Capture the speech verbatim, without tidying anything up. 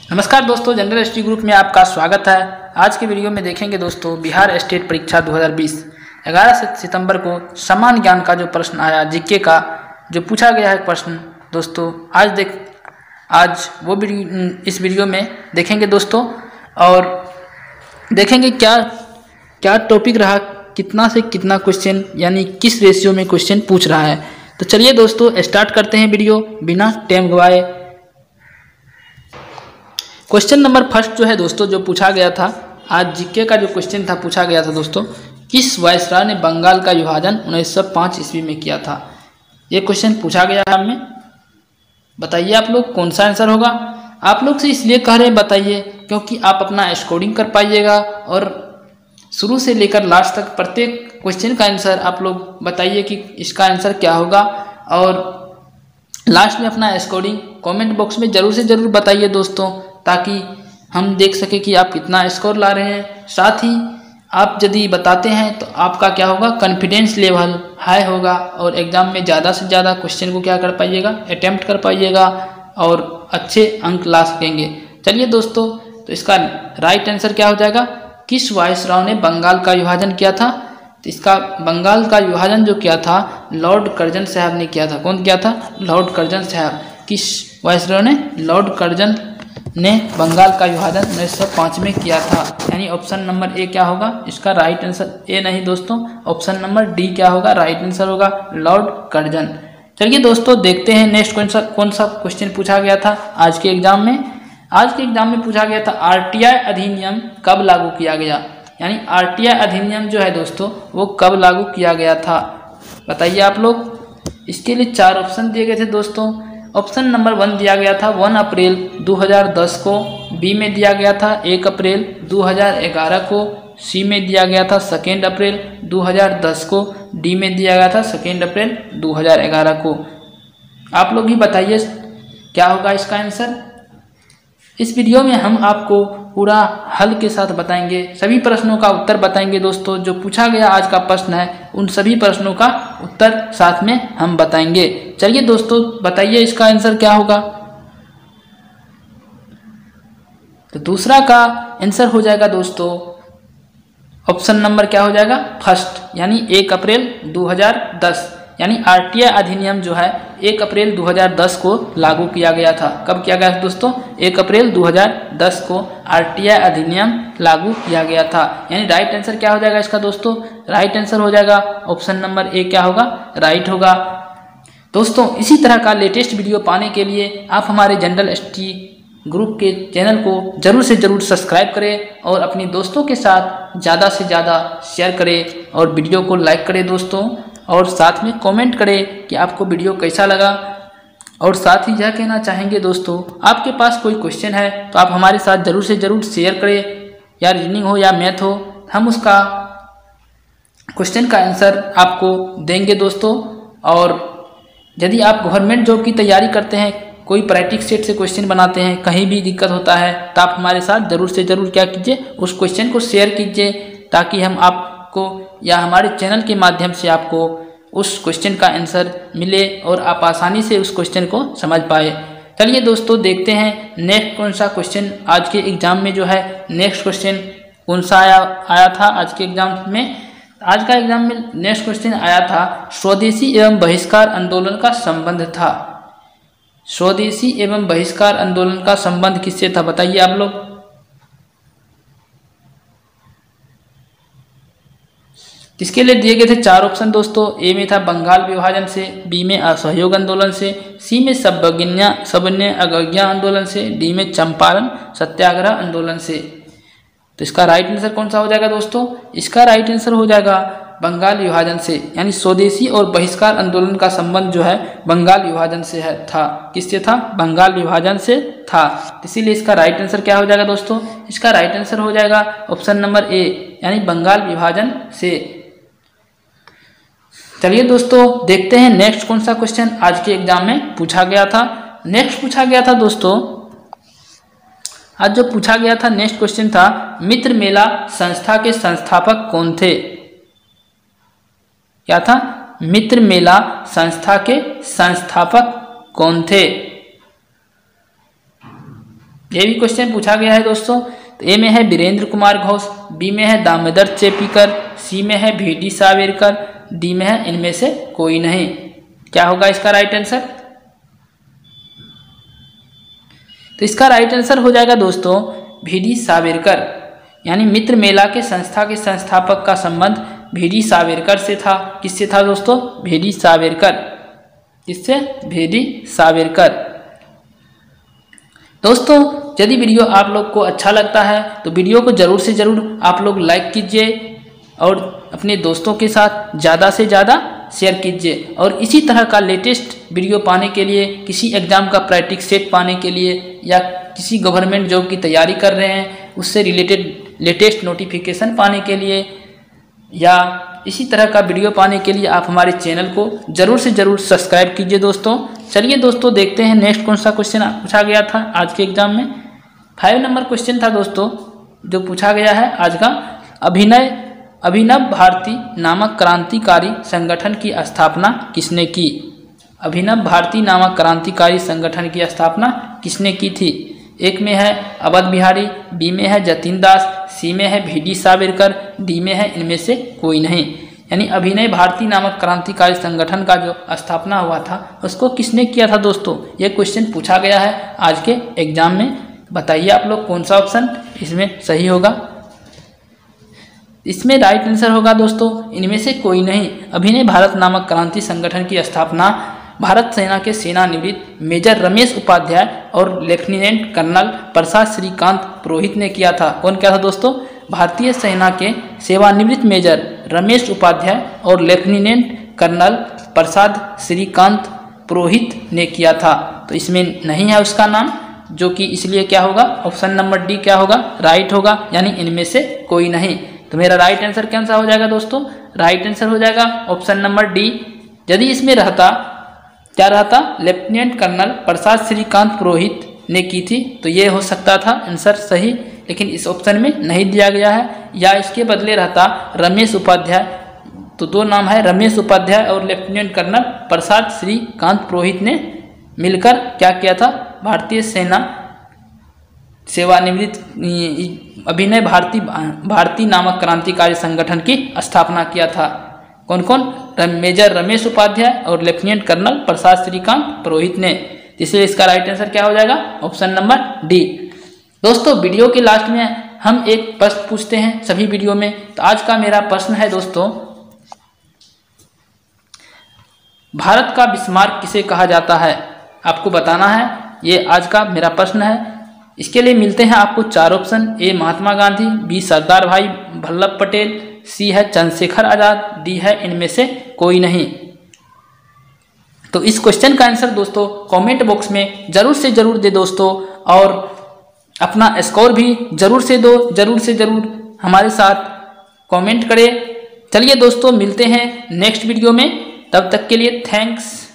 नमस्कार दोस्तों, general history group में आपका स्वागत है। आज के वीडियो में देखेंगे दोस्तों बिहार स्टेट परीक्षा दो हज़ार बीस ग्यारह सितंबर को सामान्य ज्ञान का जो प्रश्न आया, जीके का जो पूछा गया है प्रश्न दोस्तों, आज देख आज वो इस वीडियो में देखेंगे दोस्तों। और देखेंगे क्या क्या टॉपिक रहा, कितना से कितना क्वेश्चन यानी किस रेशियो में क्वेश्चन पूछ रहा है। तो चलिए दोस्तों स्टार्ट करते हैं वीडियो बिना टाइम गवाए। क्वेश्चन नंबर फर्स्ट जो है दोस्तों जो पूछा गया था, आज जीके का जो क्वेश्चन था पूछा गया था दोस्तों, किस वायसराय ने बंगाल का विभाजन उन्नीस सौ पाँच ईस्वी में किया था। ये क्वेश्चन पूछा गया है हमें। बताइए आप लोग कौन सा आंसर होगा। आप लोग से इसलिए कह रहे हैं बताइए क्योंकि आप अपना स्कोरिंग कर पाइएगा और शुरू से लेकर लास्ट तक प्रत्येक क्वेश्चन का आंसर आप लोग बताइए कि इसका आंसर क्या होगा। और लास्ट में अपना स्कोरिंग कमेंट बॉक्स में ज़रूर से ज़रूर बताइए दोस्तों, ताकि हम देख सके कि आप कितना स्कोर ला रहे हैं। साथ ही आप यदि बताते हैं तो आपका क्या होगा, कॉन्फिडेंस लेवल हाई होगा और एग्ज़ाम में ज़्यादा से ज़्यादा क्वेश्चन को क्या कर पाइएगा, अटेम्प्ट कर पाइएगा और अच्छे अंक ला सकेंगे। चलिए दोस्तों, तो इसका राइट आंसर क्या हो जाएगा, किस वायसराय ने बंगाल का विभाजन किया था। तो इसका बंगाल का विभाजन जो किया था लॉर्ड कर्जन साहब ने किया था। कौन किया था, लॉर्ड कर्जन साहब। किस वायसराय ने, लॉर्ड कर्जन ने बंगाल का विभाजन उन्नीस सौ पाँच में किया था। यानी ऑप्शन नंबर ए क्या होगा इसका राइट आंसर। ए नहीं दोस्तों, ऑप्शन नंबर डी क्या होगा राइट आंसर होगा, लॉर्ड कर्जन। चलिए दोस्तों देखते हैं नेक्स्ट कौन सा कौन सा क्वेश्चन पूछा गया था आज के एग्जाम में। आज के एग्जाम में पूछा गया था आरटीआई अधिनियम कब लागू किया गया। यानी आरटीआई अधिनियम जो है दोस्तों वो कब लागू किया गया था, बताइए आप लोग। इसके लिए चार ऑप्शन दिए गए थे दोस्तों। ऑप्शन नंबर वन दिया गया था वन अप्रैल दो हज़ार दस को, बी में दिया गया था एक अप्रैल दो हज़ार ग्यारह को, सी में दिया गया था सेकेंड अप्रैल दो हज़ार दस को, डी में दिया गया था सेकेंड अप्रैल दो हज़ार ग्यारह को। आप लोग ही बताइए क्या होगा इसका आंसर। इस वीडियो में हम आपको पूरा हल के साथ बताएंगे, सभी प्रश्नों का उत्तर बताएंगे दोस्तों। जो पूछा गया आज का प्रश्न है उन सभी प्रश्नों का उत्तर साथ में हम बताएंगे। चलिए दोस्तों बताइए इसका आंसर क्या होगा। तो दूसरा का आंसर हो जाएगा दोस्तों ऑप्शन नंबर क्या हो जाएगा, फर्स्ट, यानी एक अप्रैल दो हज़ार दस। यानी आरटीआई अधिनियम जो है एक अप्रैल दो हज़ार दस को लागू किया गया था। कब किया गया था दोस्तों, एक अप्रैल दो हज़ार दस को आरटीआई अधिनियम लागू किया गया था। यानी राइट आंसर क्या हो जाएगा इसका दोस्तों, राइट आंसर हो जाएगा ऑप्शन नंबर ए क्या होगा, राइट होगा। दोस्तों इसी तरह का लेटेस्ट वीडियो पाने के लिए आप हमारे जनरल हिस्ट्री ग्रुप के चैनल को जरूर से जरूर सब्सक्राइब करें और अपने दोस्तों के साथ ज़्यादा से ज़्यादा शेयर करें और वीडियो को लाइक करें दोस्तों। और साथ में कमेंट करें कि आपको वीडियो कैसा लगा। और साथ ही यह कहना चाहेंगे दोस्तों, आपके पास कोई क्वेश्चन है तो आप हमारे साथ ज़रूर से ज़रूर शेयर करें, या रीजनिंग हो या मैथ हो, हम उसका क्वेश्चन का आंसर आपको देंगे दोस्तों। और यदि आप गवर्नमेंट जॉब की तैयारी करते हैं, कोई प्रैक्टिस सेट से क्वेश्चन बनाते हैं, कहीं भी दिक्कत होता है तो आप हमारे साथ ज़रूर से ज़रूर क्या कीजिए, उस क्वेश्चन को शेयर कीजिए, ताकि हम आपको या हमारे चैनल के माध्यम से आपको उस क्वेश्चन का आंसर मिले और आप आसानी से उस क्वेश्चन को समझ पाए। चलिए दोस्तों देखते हैं नेक्स्ट कौन सा क्वेश्चन आज के एग्जाम में जो है, नेक्स्ट क्वेश्चन कौन सा आया आया था आज के एग्जाम में। आज का एग्जाम में नेक्स्ट क्वेश्चन आया था स्वदेशी एवं बहिष्कार आंदोलन का संबंध था। स्वदेशी एवं बहिष्कार आंदोलन का संबंध किससे था, बताइए आप लोग। इसके लिए दिए गए थे चार ऑप्शन दोस्तों। ए में था बंगाल विभाजन से, बी में असहयोग आंदोलन से, सी में सवज्ञा सवर्ण अवज्ञा आंदोलन से, डी में चंपारण सत्याग्रह आंदोलन से। तो इसका राइट आंसर कौन सा हो जाएगा दोस्तों, इसका राइट आंसर हो जाएगा बंगाल विभाजन से। यानी स्वदेशी और बहिष्कार आंदोलन का संबंध जो है बंगाल विभाजन से है था। किससे था, बंगाल विभाजन से था। इसीलिए इसका राइट आंसर क्या हो जाएगा दोस्तों, इसका राइट आंसर हो जाएगा ऑप्शन नंबर ए, यानी बंगाल विभाजन से। चलिए दोस्तों देखते हैं नेक्स्ट कौन सा क्वेश्चन आज के एग्जाम में पूछा गया था। नेक्स्ट पूछा गया था दोस्तों, आज जो पूछा गया था नेक्स्ट क्वेश्चन था मित्र मेला संस्था के संस्थापक कौन थे। क्या था, मित्र मेला संस्था के संस्थापक कौन थे। ये भी क्वेश्चन पूछा गया है दोस्तों। तो ए में है वीरेंद्र कुमार घोष, बी में है दामोदर चेपीकर, सी में है वी डी सावरकर, डी में है इनमें से कोई नहीं। क्या होगा इसका राइट आंसर? तो इसका राइट आंसर हो जाएगा दोस्तों वी डी सावरकर, यानी मित्र मेला के संस्था के संस्थापक का संबंध वी डी सावरकर से था। किससे था दोस्तों? V D Savarkar. किससे? V D Savarkar. दोस्तों यदि वीडियो आप लोग को अच्छा लगता है तो वीडियो को ज़रूर से ज़रूर आप लोग लाइक कीजिए और अपने दोस्तों के साथ ज़्यादा से ज़्यादा शेयर कीजिए। और इसी तरह का लेटेस्ट वीडियो पाने के लिए, किसी एग्ज़ाम का प्रैक्टिस सेट पाने के लिए, या किसी गवर्नमेंट जॉब की तैयारी कर रहे हैं उससे रिलेटेड लेटेस्ट नोटिफिकेशन पाने के लिए, या इसी तरह का वीडियो पाने के लिए आप हमारे चैनल को ज़रूर से ज़रूर सब्सक्राइब कीजिए दोस्तों। चलिए दोस्तों देखते हैं नेक्स्ट कौन सा क्वेश्चन पूछा गया था आज के एग्जाम में। फाइव नंबर क्वेश्चन था दोस्तों जो पूछा गया है आज का। अभिनय अभिनव भारती नामक क्रांतिकारी संगठन की स्थापना किसने की? अभिनव भारती नामक क्रांतिकारी संगठन की स्थापना किसने की थी? एक में है अवध बिहारी, बी में है जतिन दास, सी में है वी डी सावरकर, डी में है इनमें से कोई नहीं। यानी अभिनव भारती नामक क्रांतिकारी संगठन का जो स्थापना हुआ था उसको किसने किया था दोस्तों? ये क्वेश्चन पूछा गया है आज के एग्जाम में। बताइए आप लोग कौन सा ऑप्शन इसमें सही होगा? इसमें राइट आंसर होगा दोस्तों इनमें से कोई नहीं। अभिनव भारत नामक क्रांति संगठन की स्थापना भारत सेना के सेनानिवृत्त मेजर रमेश उपाध्याय और लेफ्टिनेंट कर्नल प्रसाद श्रीकांत पुरोहित ने किया था। कौन किया था दोस्तों? भारतीय सेना के सेवानिवृत्त मेजर रमेश उपाध्याय और लेफ्टिनेंट कर्नल प्रसाद श्रीकांत पुरोहित ने किया था। तो इसमें नहीं है उसका नाम, जो कि इसलिए क्या होगा? ऑप्शन नंबर डी क्या होगा? राइट होगा, यानी इनमें से कोई नहीं। तो मेरा राइट आंसर कौन सा हो जाएगा दोस्तों? राइट आंसर हो जाएगा ऑप्शन नंबर डी। यदि इसमें रहता क्या रहता? लेफ्टिनेंट कर्नल प्रसाद श्रीकांत पुरोहित ने की थी तो ये हो सकता था आंसर सही, लेकिन इस ऑप्शन में नहीं दिया गया है। या इसके बदले रहता रमेश उपाध्याय, तो दो नाम है रमेश उपाध्याय और लेफ्टिनेंट कर्नल प्रसाद श्रीकांत पुरोहित ने मिलकर क्या किया था? भारतीय सेना सेवानिवृत्त अभिनव भारती भारती नामक क्रांतिकारी संगठन की स्थापना किया था। कौन कौन? मेजर रमेश उपाध्याय और लेफ्टिनेंट कर्नल प्रसाद श्रीकांत पुरोहित ने। इसलिए इसका राइट आंसर क्या हो जाएगा? Option number D. दोस्तों वीडियो के लास्ट में हम एक प्रश्न पूछते हैं सभी वीडियो में। तो आज का मेरा प्रश्न है दोस्तों, भारत का बिस्मार्क किसे कहा जाता है? आपको बताना है, ये आज का मेरा प्रश्न है। इसके लिए मिलते हैं आपको चार option. A Mahatma Gandhi, B Sardar Bhai Vallabh Patel, सी है चंद्रशेखर आजाद, डी है इनमें से कोई नहीं। तो इस क्वेश्चन का आंसर दोस्तों कमेंट बॉक्स में जरूर से जरूर दे दोस्तों, और अपना स्कोर भी जरूर से दो, जरूर से जरूर हमारे साथ कमेंट करें। चलिए दोस्तों मिलते हैं नेक्स्ट वीडियो में, तब तक के लिए थैंक्स।